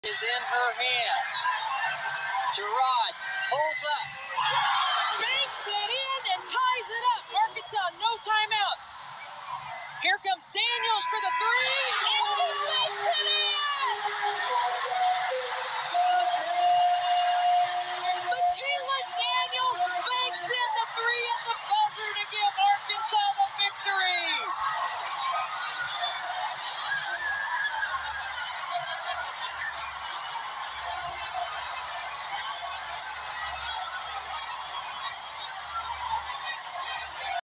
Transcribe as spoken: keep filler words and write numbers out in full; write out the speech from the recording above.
is in her hand. Gerard pulls up, banks it in and ties it up. Arkansas, no timeout. Here comes Daniels for the three, and she makes it in!